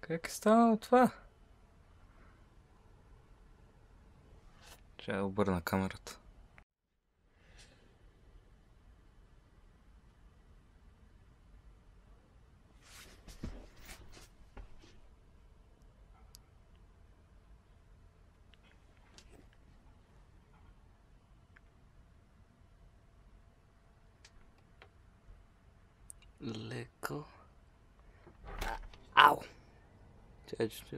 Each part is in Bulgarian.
Как е станало това? Ще я обърна камерата. Леко. Ау! Чакай.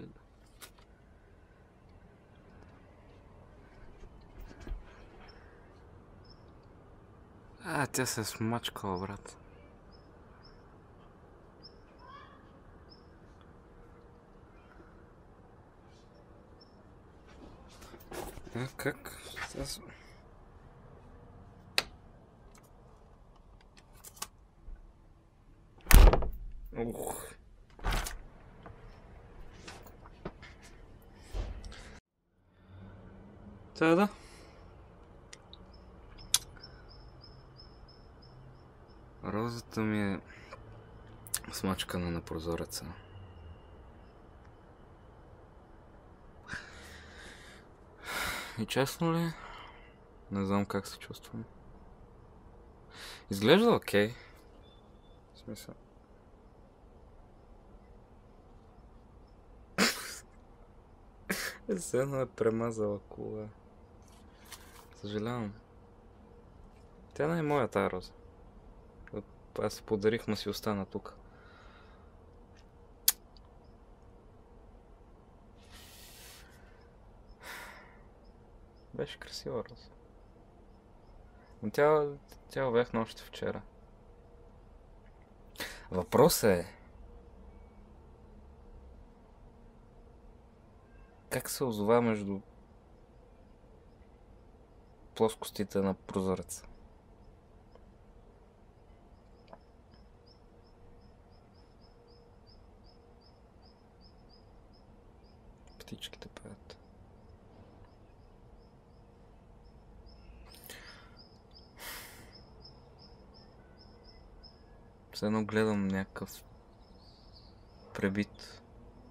Тя се е смачкала, брат. Как? Ух. Да. Розата ми е смачкана на прозореца. И честно ли? Не знам как се чувствам. Изглежда окей. В смисъл. Все едно е премазала кола. Съжалявам. Тя не е моя тая роза. Аз си подарих, но си остана тук. Беше красива роза. Но тя увехна още вчера. Въпросът е... Как се озова между плоскостите на прозореца? Птичките пеят. Все едно гледам някакъв пребит.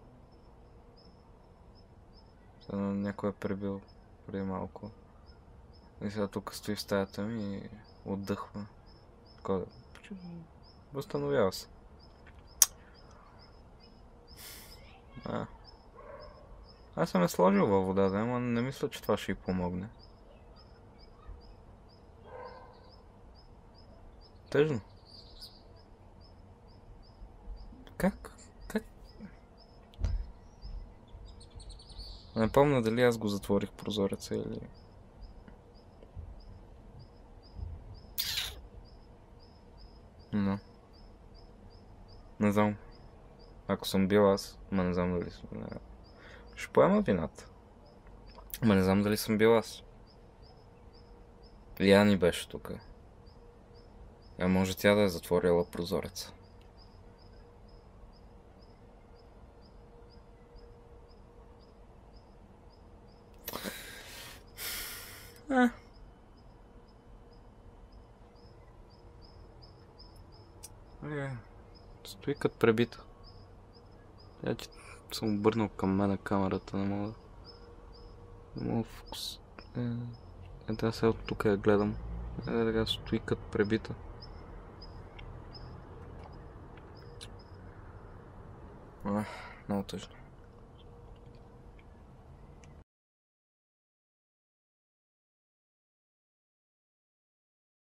Все едно някой е пребил преди малко. И сега тук стои в стаята ми и отдъхва. Такова. Възстановява се. Аз съм я сложил във водата, ама не мисля, че това ще й помогне. Тъжно. Как? Не помня дали аз го затворих прозореца или... Но. Не знам. Ако съм бил аз, не знам дали съм... Ще поема вината. Не знам дали съм бил аз. Яни беше тук. Може тя да е затворила прозореца. Стои като пребита. Я че съм обърнал към мене камерата, не мога фокус. Тя сега от тук я гледам. Така стои като пребита. Много тъжно.